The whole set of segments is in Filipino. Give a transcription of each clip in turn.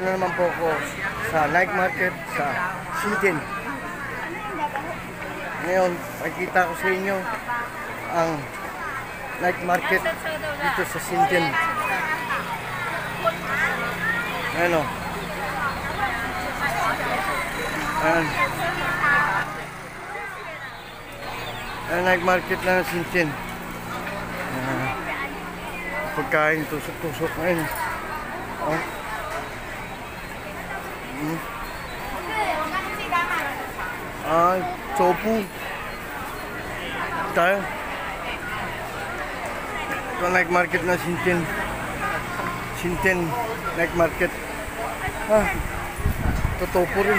na naman po ako sa night market sa Sintin. Ngayon, makikita ko sa inyo ang night market dito sa Sintin. Ayan o. Ayan. Ayan, night market na ng Sintin. Pagkain, tusok-tusok ngayon. Oh. Ay, tofu. Tayo. Ito night market na Sintin. Sintin night market. Ah, ito tofu rin.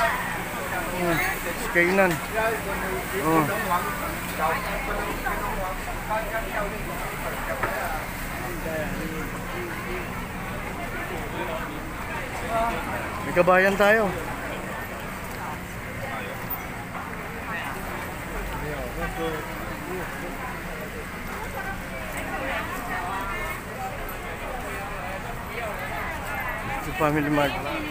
Kainan. Oh. May kabayan tayo. Ito Family Mart.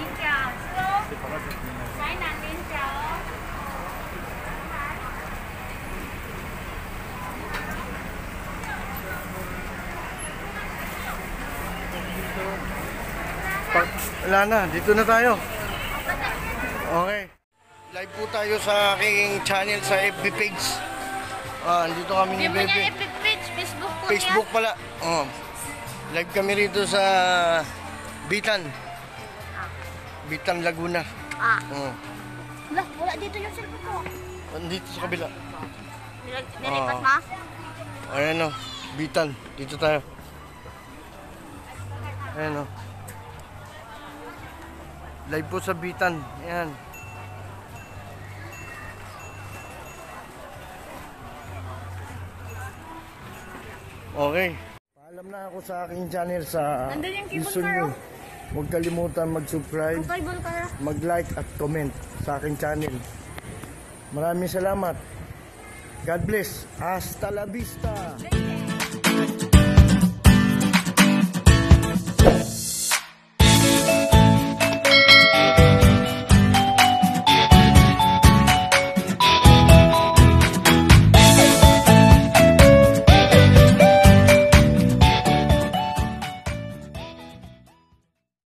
Wala na, dito na tayo. Okay. Live po tayo sa aking channel sa FB page. Dito kami ni Bebe. Hindi mo niya FB page, Facebook po Facebook pala. Live kami rito sa Bitan. Bitan, Laguna. Wala dito yung cellphone ko. Dito sa kabila. Nilipat ma? Ayan o, Bitan. Dito tayo. Ayan o. Live po sa Bitan. Ayan. Okay. Paalam na ako sa aking channel sa gusto nyo. Huwag kalimutan mag-subscribe, mag-like at comment sa aking channel. Maraming salamat. God bless. Hasta la vista.